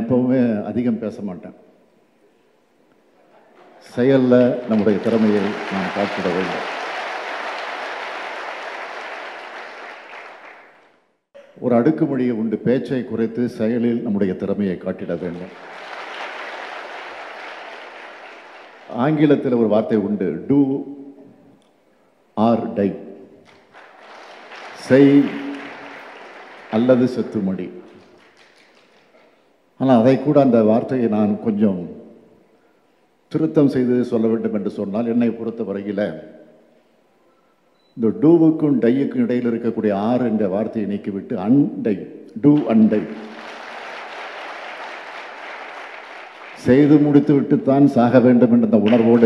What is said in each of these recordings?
எப்பவுமே அதிகம் பேச மாட்டேன். செயல்ல நம்முடைய திறமையை நாம் காட்டிட வேண்டும். ஒரு அடுக்குமொழியை உண்டு, பேச்சை குறைத்து செயலில் நம்முடைய திறமையை காட்டிட வேண்டும். ஆங்கிலத்தில் ஒரு வார்த்தை உண்டு, டூ ஆர் டை, செய் அல்லது செத்துமடி. ஆனால் அதை கூட அந்த வார்த்தையை நான் கொஞ்சம் திருத்தம் செய்து சொல்ல வேண்டும் என்று சொன்னால், என்னை பொறுத்த வரையில் இந்த டூவுக்கும் டையுக்கும் இடையில் இருக்கக்கூடிய ஆர் என்ற வார்த்தையை நீக்கிவிட்டு அண்டை, டூ அண்டை, செய்து முடித்து விட்டுத்தான் சாக வேண்டும் என்ற உணர்வோடு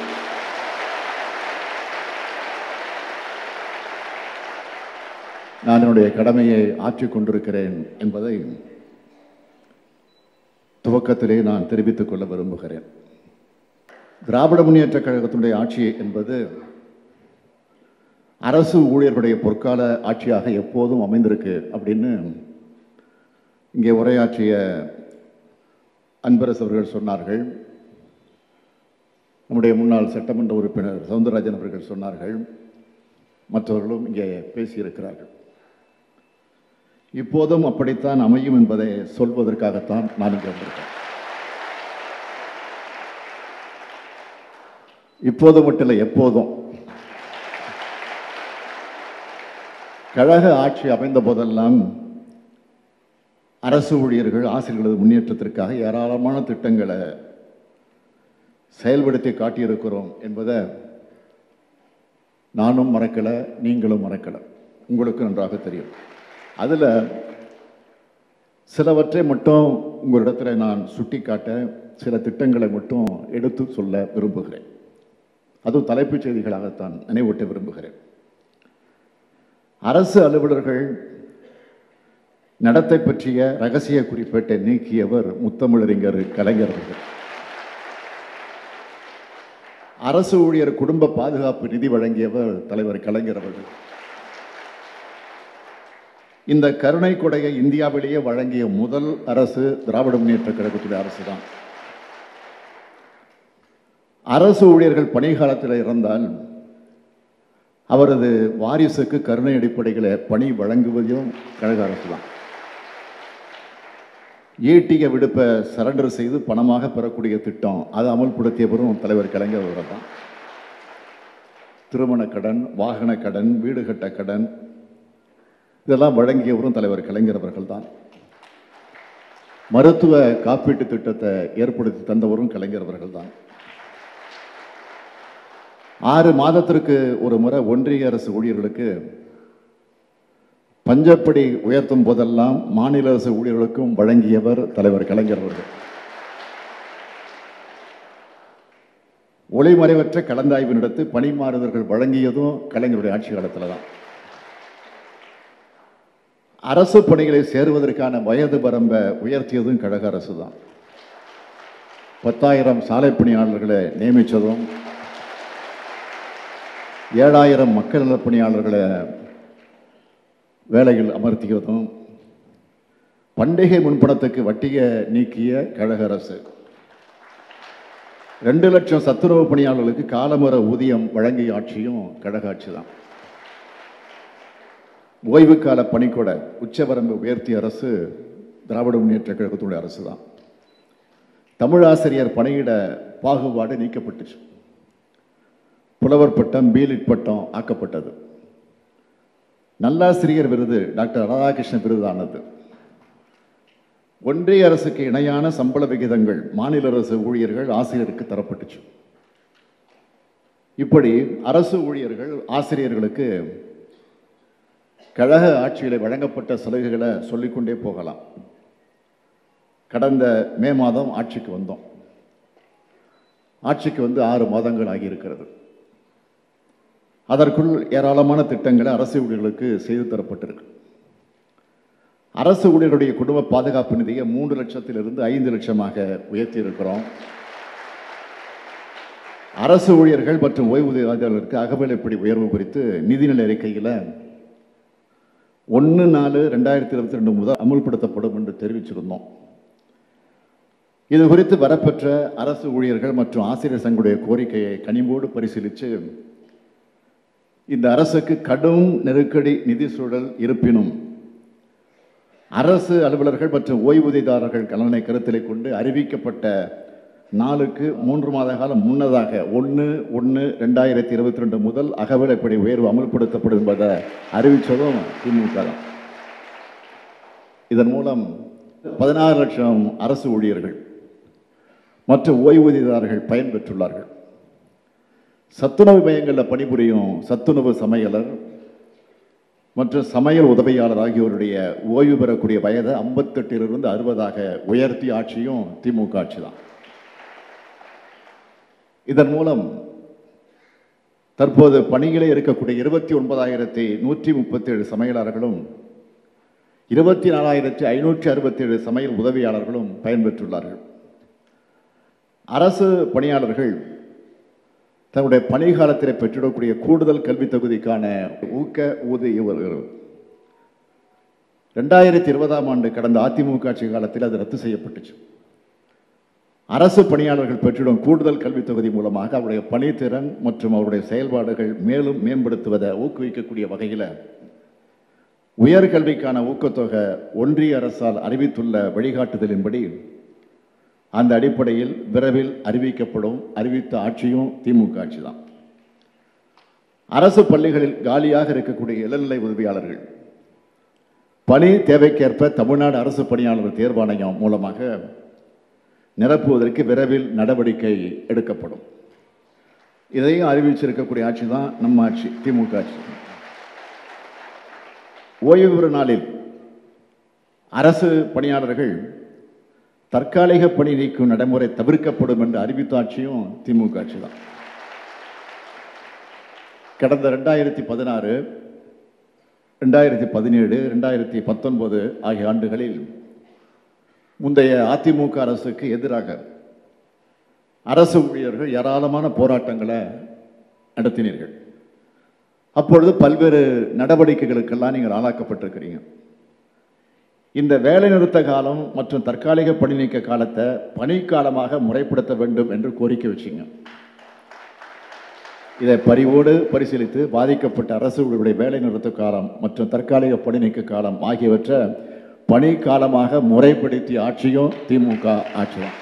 நான் என்னுடைய கடமையை ஆற்றிக் கொண்டிருக்கிறேன் என்பதை துவக்கத்திலே நான் தெரிவித்துக் கொள்ள விரும்புகிறேன். திராவிட முன்னேற்றக் கழகத்தினுடைய ஆட்சி என்பது அரசு ஊழியர்களுடைய பொற்கால ஆட்சியாக எப்போதும் அமைந்திருக்கு அப்படின்னு இங்கே உரையாற்றிய அன்பரசு அவர்கள் சொன்னார்கள். நம்முடைய முன்னாள் சட்டமன்ற உறுப்பினர் சவுந்தரராஜன் அவர்கள் சொன்னார்கள். மற்றவர்களும் இங்கே பேசியிருக்கிறார்கள். இப்போதும் அப்படித்தான் அமையும் என்பதை சொல்வதற்காகத்தான் நான் இங்கே வந்திருக்கேன். இப்போதும் மட்டும் இல்லை, எப்போதும். கழக ஆட்சி அமைந்த போதெல்லாம் அரசு ஊழியர்கள், ஆசிரியர்களது முன்னேற்றத்திற்காக ஏராளமான திட்டங்களை செயல்படுத்தி காட்டியிருக்கிறோம் என்பதை நானும் மறக்கலை, நீங்களும் மறக்கலை. உங்களுக்கு நன்றாக தெரியும். அதில் சிலவற்றை மட்டும் உங்களிடத்தில் நான் சுட்டி காட்ட, சில திட்டங்களை மட்டும் எடுத்து சொல்ல விரும்புகிறேன். அதுவும் தலைப்புச் செய்திகளாகத்தான் நினைவூட்ட விரும்புகிறேன். அரசு அலுவலர்கள் நடத்தை பற்றிய ரகசிய குறிப்பேட்டை நீக்கியவர் முத்தமிழறிஞர் கலைஞர் அவர்கள். அரசு ஊழியர் குடும்ப பாதுகாப்பு நிதி வழங்கியவர் தலைவர் கலைஞர் அவர்கள். இந்த கருணை கொடையை இந்தியாவிலேயே வழங்கிய முதல் அரசு திராவிட முன்னேற்ற கழகத்துடைய அரசு தான். அரசு ஊழியர்கள் பணிகாலத்தில் இறந்தால் அவரது வாரிசுக்கு கருணை அடிப்படையில் பணி வழங்குவதும் கழக அரசு தான். ஈட்டிய விடுப்பை சரண்டர் செய்து பணமாக பெறக்கூடிய திட்டம் அதை அமல்படுத்தியவரும் தலைவர் கலைஞர் அவர்கள் தான். திருமண கடன், வாகன கடன், வீடு கட்ட கடன் இதெல்லாம் வழங்கியவரும் தலைவர் கலைஞர் அவர்கள் தான். மருத்துவ காப்பீட்டு திட்டத்தை ஏற்படுத்தி தந்தவரும் கலைஞர் அவர்கள் தான். 6 மாதத்திற்கு ஒரு முறை ஒன்றிய அரசு ஊழியர்களுக்கு பஞ்சப்படி உயர்த்தும் போதெல்லாம் மாநில அரசு ஊழியர்களுக்கும் வழங்கியவர் தலைவர் கலைஞர் அவர்கள். ஒளிமறைவற்ற கலந்தாய்வு நடத்தி பணி மாறுதல்கள் வழங்கியதும் கலைஞருடைய ஆட்சி காலத்தில் தான். அரசு பணிகளை சேருவதற்கான வயது வரம்பை உயர்த்தியதும் கழக அரசு தான். 10,000 சாலை பணியாளர்களை நியமித்ததும், 7,000 மக்கள் நலப் பணியாளர்களை வேலையில் அமர்த்தியதும், பண்டிகை முன்பணத்துக்கு வட்டியை நீக்கிய கழக அரசு, 2 லட்சம் சத்துணவு பணியாளர்களுக்கு காலமுறை ஊதியம் வழங்கிய ஆட்சியும் கழக ஆட்சி தான். ஓய்வு கால பணிக்கூட உச்சவரம்பு உயர்த்திய அரசு திராவிட முன்னேற்ற கழகத்துடைய அரசு தான். தமிழ் ஆசிரியர் பணியிட பாகுபாடு நீக்கப்பட்டுச்சு. புலவர் பட்டம், பீலிட் பட்டம் ஆக்கப்பட்டது. நல்லாசிரியர் விருது டாக்டர் ராதாகிருஷ்ணன் விருதானது. ஒன்றிய அரசுக்கு இணையான சம்பள விகிதங்கள் மாநில அரசு ஊழியர்கள், ஆசிரியருக்கு தரப்பட்டுச்சு. இப்படி அரசு ஊழியர்கள், ஆசிரியர்களுக்கு கழக ஆட்சியில் வழங்கப்பட்ட சலுகைகளை சொல்லிக்கொண்டே போகலாம். கடந்த மே மாதம் ஆட்சிக்கு வந்தோம். ஆட்சிக்கு வந்து 6 மாதங்கள் ஆகியிருக்கிறது. அதற்குள் ஏராளமான திட்டங்களை அரசு ஊழியர்களுக்கு செய்து தரப்பட்டிருக்கு. அரசு ஊழியர்களுடைய குடும்ப பாதுகாப்பு நிதியை 3 லட்சத்திலிருந்து 5 லட்சமாக உயர்த்தி இருக்கிறோம். அரசு ஊழியர்கள் மற்றும் ஓய்வூதியர்களுக்கு அகவிலைப்படி உயர்வு குறித்து நிதிநிலை அறிக்கையில் 1/4/2022 முதல் அமுல்படுத்தப்படும் என்று தெரிவிச்சிருந்தோம். இது குறித்து வரப்பெற்ற அரசு ஊழியர்கள் மற்றும் ஆசிரியர் சங்களுடைய கோரிக்கையை கனிவோடு பரிசீலித்து இந்த அரசுக்கு கடும் நெருக்கடி நிதி சூழல் இருப்பினும் அரசு அலுவலர்கள் மற்றும் ஓய்வூதியதாரர்கள் நலனை கருத்திலே கொண்டு அறிவிக்கப்பட்ட நாளுக்கு 3 மாத காலம் முன்னதாக 1/1/2022 முதல் அகவிலைப்படி உயர்வு அமல்படுத்தப்படும் என்பதை அறிவித்ததும் திமுக தான். இதன் மூலம் 16 லட்சம் அரசு ஊழியர்கள் மற்றும் ஓய்வூதியதாரர்கள் பயன்பெற்றுள்ளார்கள். சத்துணவு மையங்களில் பணிபுரியும் சத்துணவு சமையலர் மற்றும் சமையல் உதவியாளர் ஆகியோருடைய ஓய்வு பெறக்கூடிய வயதை 58 60 உயர்த்தி ஆட்சியும் திமுக ஆட்சி தான். இதன் மூலம் தற்போது பணியிலே இருக்கக்கூடிய 29,137 சமையலாளர்களும் 24,567 சமையல் உதவியாளர்களும் பயன்பெற்றுள்ளார்கள். அரசு பணியாளர்கள் தன்னுடைய பணிகாலத்தில் பெற்றிடக்கூடிய கூடுதல் கல்வி தகுதிக்கான ஊக்க ஊதியம் 2020ஆம் ஆண்டு கடந்த அதிமுக ஆட்சி காலத்தில் அது ரத்து செய்யப்பட்டுச்சு. அரசு பணியாளர்கள் பெற்றிடும் கூடுதல் கல்வி தொகுதி மூலமாக அவருடைய பணித்திறன் மற்றும் அவருடைய செயல்பாடுகள் மேலும் மேம்படுத்துவதை ஊக்குவிக்கக்கூடிய வகையில் உயர்கல்விக்கான ஊக்கத்தொகை ஒன்றிய அரசால் அறிவித்துள்ள வழிகாட்டுதலின்படி அந்த அடிப்படையில் விரைவில் அறிவிக்கப்படும். அறிவித்த ஆட்சியும் திமுக ஆட்சி தான். அரசு பள்ளிகளில் காலியாக இருக்கக்கூடிய இளநிலை உதவியாளர்கள் பணி தேவைக்கேற்ப தமிழ்நாடு அரசு பணியாளர் தேர்வாணையம் மூலமாக நிரப்புவதற்கு விரைவில் நடவடிக்கை எடுக்கப்படும். இதையும் அறிவிச்சிருக்கக்கூடிய ஆட்சி தான் நம்ம ஆட்சி, திமுக ஆட்சி. ஓய்வு பெறும் நாளில் அரசு பணியாளர்கள் தற்காலிக பணி நீக்கும் நடைமுறை தவிர்க்கப்படும் என்று அறிவித்த ஆட்சியும் திமுக ஆட்சி தான். கடந்த 2016, 2017, 2019 ஆகிய ஆண்டுகளில் முந்தைய அதிமுக அரசுக்கு எதிராக அரசு ஊழியர்கள் ஏராளமான போராட்டங்களை நடத்தினீர்கள். அப்பொழுது பல்வேறு நடவடிக்கைகளுக்கெல்லாம் நீங்கள் ஆளாக்கப்பட்டிருக்கிறீங்க. இந்த வேலைநிறுத்த காலம் மற்றும் தற்காலிக பணி நீக்க காலத்தை பணிக்காலமாக முறைப்படுத்த வேண்டும் என்று கோரிக்கை வச்சிங்க. இதை பரிவோடு பரிசீலித்து பாதிக்கப்பட்ட அரசு ஊழியர்களுடைய வேலைநிறுத்த காலம் மற்றும் தற்காலிக பணி நீக்க காலம் ஆகியவற்றை பணிக்காலமாக முறைப்படுத்திய ஆட்சியும் திமுக ஆட்சி தான்.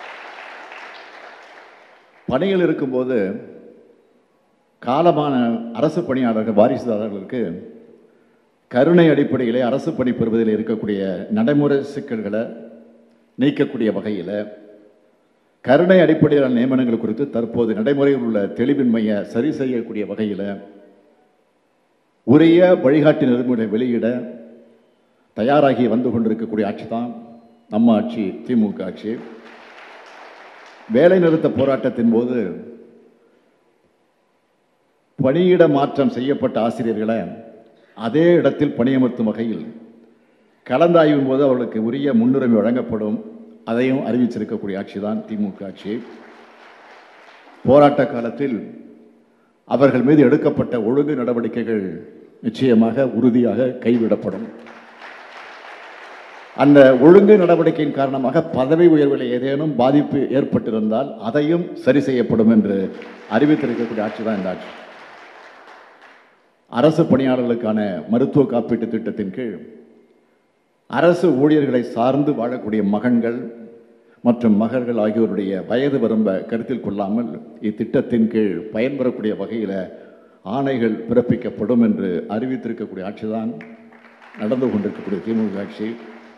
பணியில் இருக்கும்போது காலமான அரசு பணியாளர்கள் வாரிசுதாரர்களுக்கு கருணை அடிப்படையிலே அரசு பணி பெறுவதில் இருக்கக்கூடிய நடைமுறை சிக்கல்களை நீக்கக்கூடிய வகையில் கருணை அடிப்படையிலான நியமனங்கள் குறித்து தற்போது நடைமுறையில் உள்ள தெளிவின்மையை சரி செய்யக்கூடிய வகையில் உரிய வழிகாட்டு நெறிமுறை வெளியிட தயாராகி வந்து கொண்டிருக்கக்கூடிய ஆட்சி தான் நம்ம ஆட்சி, திமுக ஆட்சி. வேலை நிறுத்த போராட்டத்தின் போது பணியிட மாற்றம் செய்யப்பட்ட ஆசிரியர்களை அதே இடத்தில் பணியமர்த்தும் வகையில் கலந்தாய்வின் போது அவர்களுக்கு உரிய முன்னுரிமை வழங்கப்படும். அதையும் அறிவிச்சிருக்கக்கூடிய ஆட்சி தான் திமுக ஆட்சி. போராட்ட காலத்தில் அவர்கள் மீது எடுக்கப்பட்ட ஒழுங்கு நடவடிக்கைகள் நிச்சயமாக உறுதியாக கைவிடப்படும். அந்த ஒழுங்கு நடவடிக்கையின் காரணமாக பதவி உயர்வில் ஏதேனும் பாதிப்பு ஏற்பட்டிருந்தால் அதையும் சரி செய்யப்படும் என்று அறிவித்திருக்கக்கூடிய ஆட்சி தான் இந்த ஆட்சி. அரசு பணியாளர்களுக்கான மருத்துவ காப்பீட்டு திட்டத்தின் கீழ் அரசு ஊழியர்களை சார்ந்து வாழக்கூடிய மகன்கள் மற்றும் மகள்கள் ஆகியோருடைய வயது வரம்பை கருத்தில் கொள்ளாமல் இத்திட்டத்தின் கீழ் பயன்பெறக்கூடிய வகையில் ஆணைகள் பிறப்பிக்கப்படும் என்று அறிவித்திருக்கக்கூடிய ஆட்சி தான் நடந்து கொண்டிருக்கக்கூடிய திமுக ஆட்சி.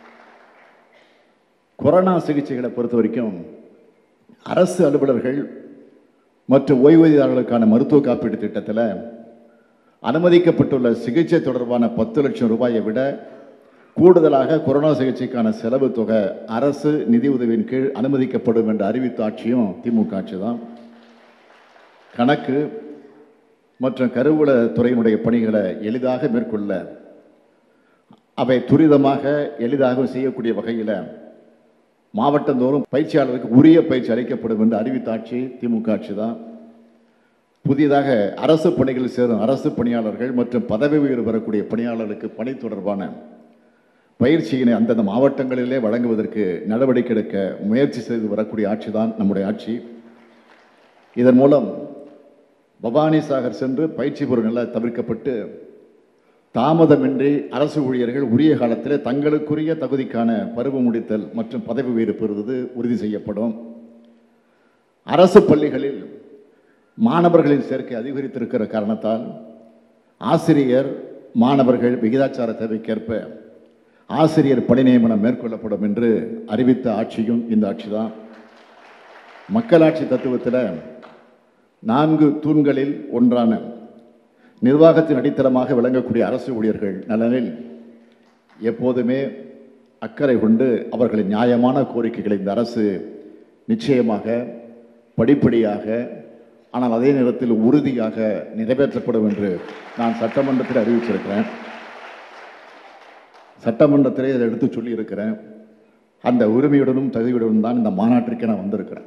கொரோனா சிகிச்சைகளை பொறுத்த வரைக்கும் அரசு அலுவலர்கள் மற்றும் ஓய்வூதியர்களுக்கான மருத்துவ காப்பீட்டு திட்டத்தில் அனுமதிக்கப்பட்டுள்ள சிகிச்சை தொடர்பான 10 லட்சம் ரூபாயை விட கூடுதலாக கொரோனா சிகிச்சைக்கான செலவு தொகை அரசு நிதி உதவியின் கீழ் அனுமதிக்கப்படும் என்று அறிவித்த ஆட்சியும் திமுக ஆட்சி தான். கணக்கு மற்றும் கருவூல துறையினுடைய பணிகளை எளிதாக மேற்கொள்ள அவை துரிதமாக எளிதாக செய்யக்கூடிய வகையில் மாவட்டந்தோறும் பயிற்சியாளருக்கு உரிய பயிற்சி அளிக்கப்படும் என்று அறிவித்த ஆட்சி திமுக ஆட்சி தான். புதிதாக அரசு பணிகளில் சேரும் அரசு பணியாளர்கள் மற்றும் பதவி உயர்வு பெறக்கூடிய பணியாளர்களுக்கு பணி தொடர்பான பயிற்சியினை அந்தந்த மாவட்டங்களிலே வழங்குவதற்கு நடவடிக்கை எடுக்க முயற்சி செய்து வரக்கூடிய ஆட்சி தான் நம்முடைய ஆட்சி. இதன் மூலம் பவானி சாகர் சென்று பயிற்சி பெறும் நிலை தவிர்க்கப்பட்டு தாமதமின்றி அரசு ஊழியர்கள் உரிய காலத்தில் தங்களுக்குரிய தகுதிக்கான பருவ முடித்தல் மற்றும் பதவி உயர்வு பெறுவது உறுதி செய்யப்படும். அரசு பள்ளிகளில் மாணவர்களின் சேர்க்கை அதிகரித்திருக்கிற காரணத்தால் ஆசிரியர் மாணவர்கள் விகிதாச்சார தேவைக்கேற்ப ஆசிரியர் பணி நியமனம் மேற்கொள்ளப்படும் என்று அறிவித்த ஆட்சியும் இந்த ஆட்சி தான். மக்களாட்சி தத்துவத்தில் 4 தூண்களில் ஒன்றான நிர்வாகத்தின் அடித்தளமாக விளங்கக்கூடிய அரசு ஊழியர்கள் நலனில் எப்போதுமே அக்கறை கொண்டு அவர்களின் நியாயமான கோரிக்கைகளை இந்த அரசு நிச்சயமாக படிப்படியாக ஆனால் அதே நேரத்தில் உறுதியாக நிறைவேற்றப்படும் என்று நான் சட்டமன்றத்தில் அறிவிச்சிருக்கிறேன். சட்டமன்றத்திலே அதை எடுத்து சொல்லியிருக்கிறேன். அந்த உரிமையுடனும் தகுதியுடனும் தான் இந்த மாநாட்டிற்கு நான் வந்திருக்கிறேன்.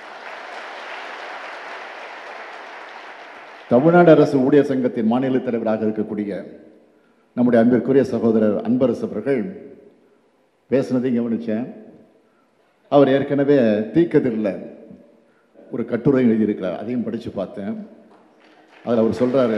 தமிழ்நாடு அரசு ஊழியர் சங்கத்தின் மாநில தலைவராக இருக்கக்கூடிய நம்முடைய அன்பிற்குரிய சகோதரர் அன்பரசு அவர்கள் பேசினதையும் கவனித்தேன். அவர் ஏற்கனவே தீக்கதிரில் ஒரு கட்டுரை எழுதியிருக்கிறார், அதையும் படித்து பார்த்தேன். அதில் அவர் சொல்கிறாரு,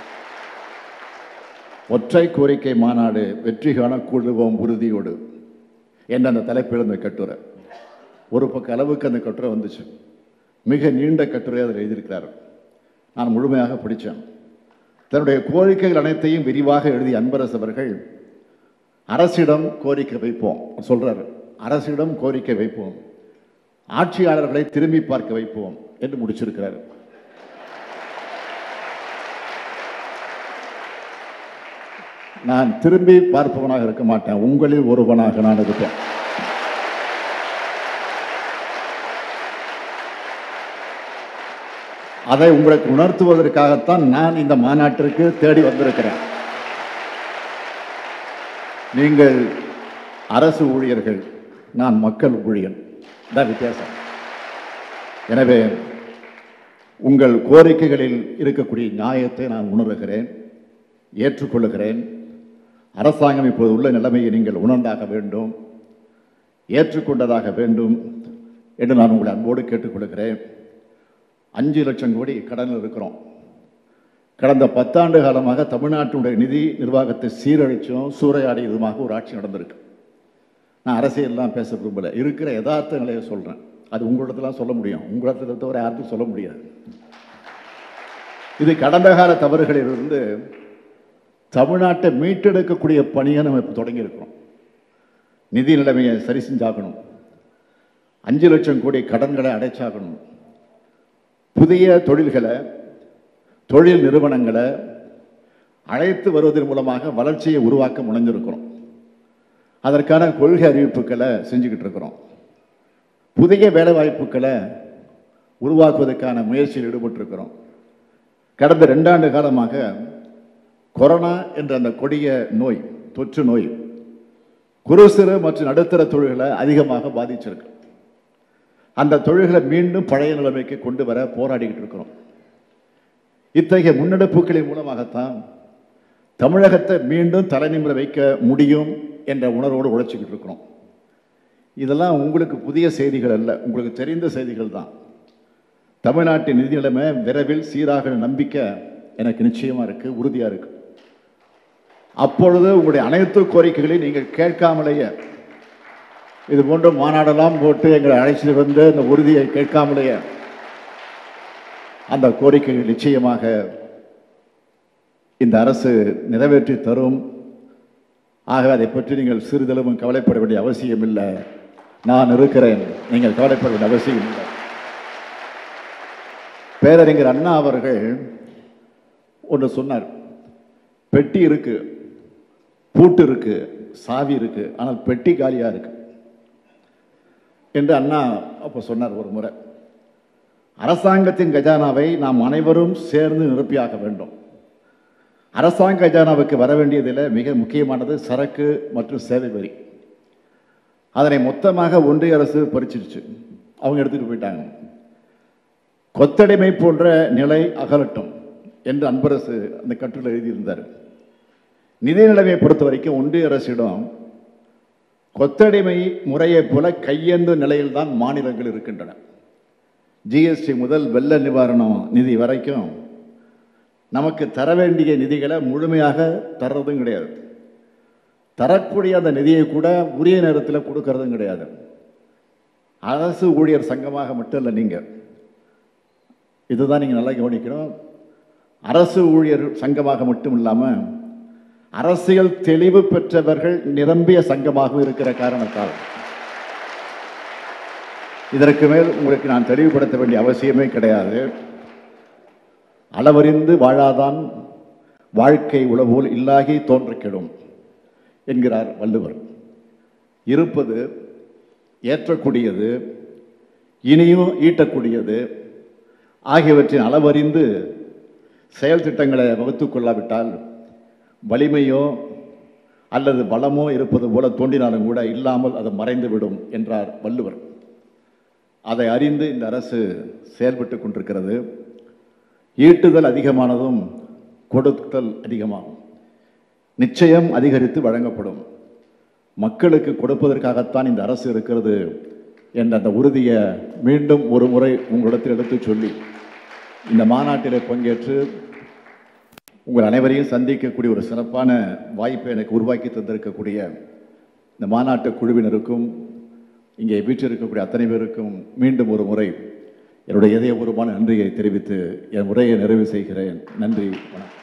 ஒற்றை கோரிக்கை மாநாடு வெற்றி காண கூடுவோம் உறுதியோடு என்ற அந்த தலைப்பில் அந்த கட்டுரை ஒரு பக்க அளவுக்கு அந்த கட்டுரை வந்துச்சு. மிக நீண்ட கட்டுரை அதில் எழுதியிருக்கிறார். நான் முழுமையாக படித்தேன். தன்னுடைய கோரிக்கைகள் அனைத்தையும் விரிவாக எழுதிய அன்பரசு அவர்கள் அரசிடம் கோரிக்கை வைப்போம் சொல்றார். அரசிடம் கோரிக்கை வைப்போம், ஆட்சியாளர்களை திரும்பி பார்க்க வைப்போம் என்று முடிச்சிருக்கிறார். நான் திரும்பி பார்ப்பவனாக இருக்க மாட்டேன், உங்களில் ஒருவனாக நான் இருப்பேன். அதை உங்களுக்கு உணர்த்துவதற்காகத்தான் நான் இந்த மாநாட்டிற்கு தேடி வந்திருக்கிறேன். நீங்கள் அரசு ஊழியர்கள், நான் மக்கள் ஊழியன், தான் வித்தியாசம். எனவே உங்கள் கோரிக்கைகளில் இருக்கக்கூடிய நியாயத்தை நான் உணர்கிறேன், ஏற்றுக்கொள்ளுகிறேன். அரசாங்கம் இப்போது உள்ள நிலைமையை நீங்கள் உணர்ந்தாக வேண்டும், ஏற்றுக்கொண்டதாக வேண்டும் என்று நான் உங்களை அன்போடு கேட்டுக்கொள்கிறேன். 5 லட்சம் கோடி கடனில் இருக்கிறோம். கடந்த 10 ஆண்டு காலமாக தமிழ்நாட்டினுடைய நிதி நிர்வாகத்தை சீரழிச்சும் சூறையாடியதுமாக ஒரு ஆட்சி நடந்திருக்கு. நான் அரசியல்லாம் பேச விரும்பலை, இருக்கிற யதார்த்த நிலையை சொல்கிறேன். அது உங்களிடத்துலாம் சொல்ல முடியும், உங்களிடத்தை தவிர யாருக்கும் சொல்ல முடியாது. இது கடந்த கால தவறுகளிலிருந்து தமிழ்நாட்டை மீட்டெடுக்கக்கூடிய பணியை நம்ம இப்போ தொடங்கியிருக்கிறோம். நிதி நிலைமையை சரி செஞ்சாகணும், 5 லட்சம் கோடி கடன்களை அடைச்சாகணும், புதிய தொழில்களை தொழில் நிறுவனங்களை அழைத்து வருவதன் மூலமாக வளர்ச்சியை உருவாக்க முனைஞ்சிருக்கிறோம். அதற்கான கொள்கை அறிவிப்புகளை செஞ்சுக்கிட்டு இருக்கிறோம். புதிய வேலைவாய்ப்புகளை உருவாக்குவதற்கான முயற்சியில் ஈடுபட்டிருக்கிறோம். கடந்த 2 ஆண்டு காலமாக கொரோனா என்ற அந்த கொடிய நோய், தொற்று நோய் குறு சிறு மற்றும் நடுத்தர தொழில்களை அதிகமாக பாதிச்சிருக்கு. அந்த தொழில்களை மீண்டும் பழைய நிலைமைக்கு கொண்டு வர போராடிக்கிட்டு இருக்கிறோம். இத்தகைய முன்னெடுப்புகளின் மூலமாகத்தான் தமிழகத்தை மீண்டும் தலைநிமிர வைக்க முடியும் என்ற உணர்வோடு உழைச்சிக்கிட்டு இருக்கிறோம். இதெல்லாம் உங்களுக்கு புதிய செய்திகள் அல்ல, உங்களுக்கு தெரிந்த செய்திகள் தான். தமிழ்நாட்டின் நிதி நிலைமை விரைவில் சீராக நம்பிக்கை எனக்கு நிச்சயமாக இருக்குது, உறுதியாக இருக்குது. அப்பொழுது உங்களுடைய அனைத்து கோரிக்கைகளையும் நீங்கள் கேட்காமலேயே, இது போன்ற மாநாடெல்லாம் போட்டு எங்களை அழைச்சிட்டு வந்து அந்த உறுதியை கேட்காமலேயே அந்த கோரிக்கைகள் நிச்சயமாக இந்த அரசு நிறைவேற்றி தரும். ஆக அதை பற்றி நீங்கள் சிறிதளவும் கவலைப்பட வேண்டிய அவசியம் இல்லை. நான் இருக்கிறேன், நீங்கள் கவலைப்பட வேண்டிய அவசியம் இல்லை. பேரறிஞர் அண்ணா அவர்கள் ஒன்று சொன்னார், பெட்டி இருக்கு, பூட்டு இருக்கு, சாவி இருக்கு, ஆனால் பெட்டி காலியா இருக்கு என்று அண்ணா அப்போ சொன்னார். ஒரு முறை அரசாங்கத்தின் கஜானாவை நாம் அனைவரும் சேர்ந்து நிரப்பியாக வேண்டும். அரசாங்க கஜானாவுக்கு வர வேண்டியதில் மிக முக்கியமானது சரக்கு மற்றும் சேவை வரி. அதனை மொத்தமாக ஒன்றிய அரசு பறிச்சிருச்சு, அவங்க எடுத்துட்டு போயிட்டாங்க. கொத்தடிமை போன்ற நிலை அகலட்டும் என்று அன்பரசு அந்த கட்டுரையில் எழுதியிருந்தார். நிதி நிலைமையை பொறுத்த வரைக்கும் ஒன்றிய அரசிடம் கொத்தடிமை முறையைப் போல கையேந்தும் நிலையில்தான் மாநிலங்கள் இருக்கின்றன. ஜிஎஸ்டி முதல் வெள்ள நிவாரணம் நிதி வரைக்கும் நமக்கு தர வேண்டிய நிதிகளை முழுமையாக தர்றதும் கிடையாது. தரக்கூடிய அந்த நிதியை கூட உரிய நேரத்தில் கொடுக்கறதும் கிடையாது. அரசு ஊழியர் சங்கமாக மட்டும் இல்லை, நீங்கள் இதுதான் நீங்கள் நல்லா கவனிக்கணும். அரசு ஊழியர் சங்கமாக மட்டும் இல்லாமல் அரசியல் தெளிவு பெற்றவர்கள் நிரம்பிய சங்கமாக இருக்கிற காரணத்தால் இதற்கு மேல் உங்களுக்கு நான் தெளிவுபடுத்த வேண்டிய அவசியமே கிடையாது. அளவறிந்து வாழாதான் வாழ்க்கை உளவோல் இல்லாகி தோன்ற கெடும் என்கிறார் வள்ளுவர். இருப்பது ஏற்றக்கூடியது, இனியும் ஈட்டக்கூடியது ஆகியவற்றின் அளவறிந்து செயல் திட்டங்களை வகுத்து கொள்ளாவிட்டால் வலிமையோ அல்லது பலமோ இருப்பது போல தோன்றினாலும் கூட இல்லாமல் அது மறைந்துவிடும் என்றார் வள்ளுவர். அதை அறிந்து இந்த அரசு செயல்பட்டு கொண்டிருக்கிறது. ஈட்டுதல் அதிகமானதும் கொடுத்தல் அதிகமாகும். நிச்சயம் அதிகரித்து வழங்கப்படும். மக்களுக்கு கொடுப்பதற்காகத்தான் இந்த அரசு இருக்கிறது என்ற அந்த உறுதியை மீண்டும் ஒரு முறை உங்களிடத்தில் எடுத்து சொல்லி இந்த மாநாட்டில் பங்கேற்று உங்கள் அனைவரையும் சந்திக்கக்கூடிய ஒரு சிறப்பான வாய்ப்பை எனக்கு உருவாக்கி தந்திருக்கக்கூடிய இந்த மாநாட்டு குழுவினருக்கும் இங்கே வீற்றிருக்கக்கூடிய அத்தனை பேருக்கும் மீண்டும் ஒரு முறை என்னுடைய இதயபூர்வமான நன்றியை தெரிவித்து என் உரையை நிறைவு செய்கிறேன். நன்றி, வணக்கம்.